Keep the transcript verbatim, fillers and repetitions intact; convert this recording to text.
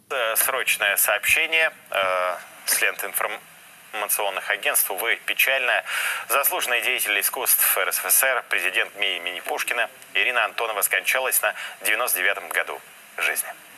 Срочное сообщение э, с ленты информационных агентств. Увы, печальная. Заслуженный деятель искусств эр эс эф эс эр, президент МИИ имени Пушкина Ирина Антонова скончалась на девяносто девятом году жизни.